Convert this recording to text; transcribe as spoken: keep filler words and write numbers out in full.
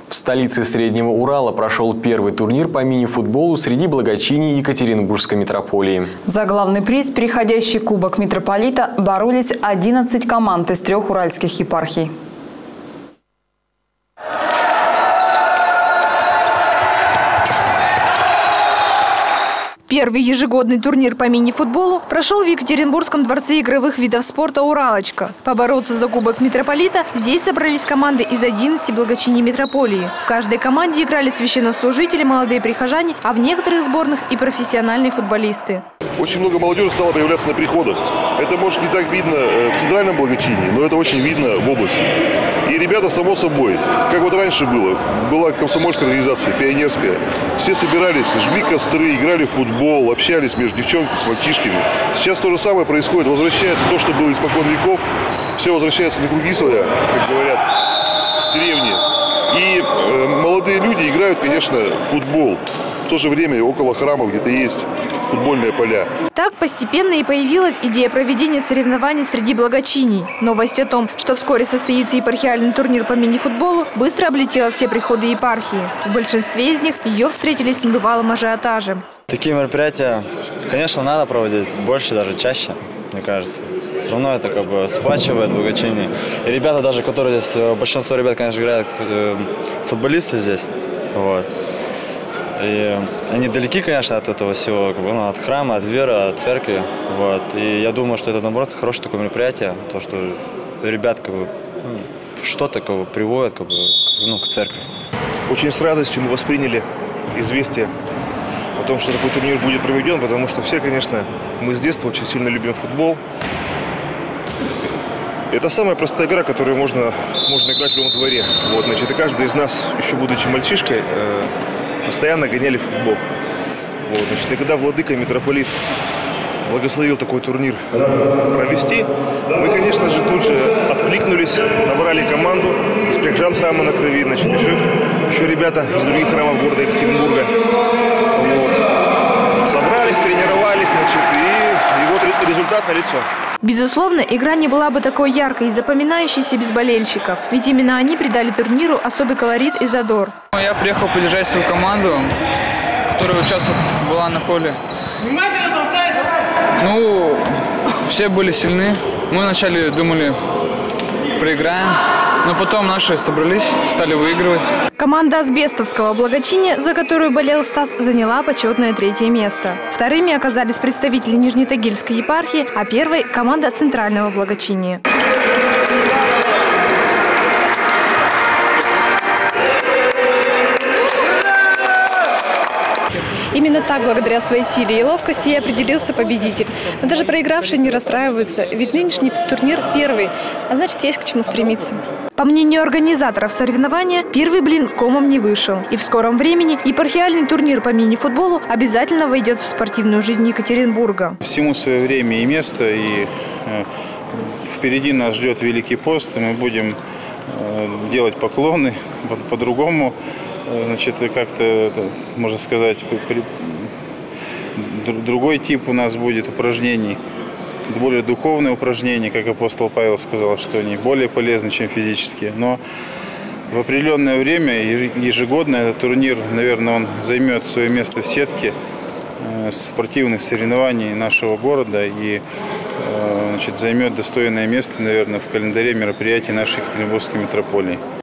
В столице Среднего Урала прошел первый турнир по мини-футболу среди благочиний Екатеринбургской митрополии. За главный приз, переходящий кубок митрополита, боролись одиннадцать команд из трех уральских епархий. Первый ежегодный турнир по мини-футболу прошел в Екатеринбургском дворце игровых видов спорта «Уралочка». Побороться за кубок митрополита здесь собрались команды из одиннадцати благочиний митрополии. В каждой команде играли священнослужители, молодые прихожане, а в некоторых сборных и профессиональные футболисты. Очень много молодежи стало появляться на приходах. Это, может, не так видно в центральном благочинии, но это очень видно в области. И ребята, само собой, как вот раньше было, была комсомольская организация, пионерская. Все собирались, жгли костры, играли в футбол, общались между девчонками, с мальчишками. Сейчас то же самое происходит. Возвращается то, что было испокон веков. Все возвращается на круги своя, как говорят древние. И э, молодые люди играют, конечно, в футбол. В то же время около храмов где-то есть футбольные поля. Так постепенно и появилась идея проведения соревнований среди благочиний. Новость о том, что вскоре состоится епархиальный турнир по мини-футболу, быстро облетела все приходы епархии. В большинстве из них ее встретили с небывалым ажиотажем. Такие мероприятия, конечно, надо проводить больше, даже чаще, мне кажется. Все равно это как бы сплачивает благочиние. И ребята даже, которые здесь, большинство ребят, конечно, играют футболисты здесь. Вот. И они далеки, конечно, от этого всего, как бы, ну, от храма, от веры, от церкви. Вот. И я думаю, что это, наоборот, хорошее такое мероприятие, то, что ребят как бы, ну, что-то как бы, приводит как бы, ну, к церкви. Очень с радостью мы восприняли известие о том, что такой турнир будет проведен, потому что все, конечно, мы с детства очень сильно любим футбол. Это самая простая игра, которую можно, можно играть в любом дворе. Вот, значит, и каждый из нас, еще будучи мальчишкой, э, постоянно гоняли в футбол. Вот, значит, и когда владыка митрополит благословил такой турнир провести, мы, конечно же, тут же откликнулись, набрали команду из прихожан храма на Крови, значит, еще, еще ребята из других храмов города Екатеринбурга. Вот. Собрались, тренировались, значит, и, и вот результат налицо. Безусловно, игра не была бы такой яркой и запоминающейся без болельщиков. Ведь именно они придали турниру особый колорит и задор. Я приехал поддержать свою команду, которая участвовала, была на поле. Ну, все были сильны. Мы вначале думали, проиграем. Но потом наши собрались, стали выигрывать. Команда асбестовского благочиния, за которую болел Стас, заняла почетное третье место. Вторыми оказались представители Нижнетагильской епархии, а первой – команда центрального благочиния. Именно так, благодаря своей силе и ловкости, и определился победитель. Но даже проигравшие не расстраиваются, ведь нынешний турнир первый, а значит, есть к чему стремиться. По мнению организаторов соревнования, первый блин комом не вышел. И в скором времени епархиальный турнир по мини-футболу обязательно войдет в спортивную жизнь Екатеринбурга. Всему свое время и место, и э, впереди нас ждет Великий пост, и мы будем э, делать поклоны по-другому. Значит, как-то, можно сказать, другой тип у нас будет упражнений, более духовные упражнения, как апостол Павел сказал, что они более полезны, чем физические. Но в определенное время, ежегодно, этот турнир, наверное, он займет свое место в сетке спортивных соревнований нашего города и, значит, займет достойное место, наверное, в календаре мероприятий нашей Екатеринбургской митрополии.